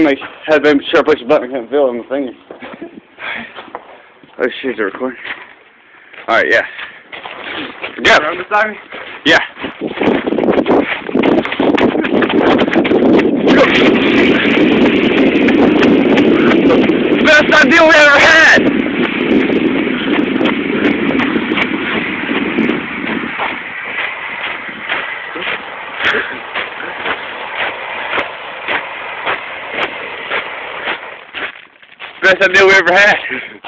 time I had been sure push the button, I couldn't feel it on the finger. Oh shit, they're recording. Alright, yeah. Yeah. Around beside me? Yeah. Best idea we ever had! Best idea we ever had.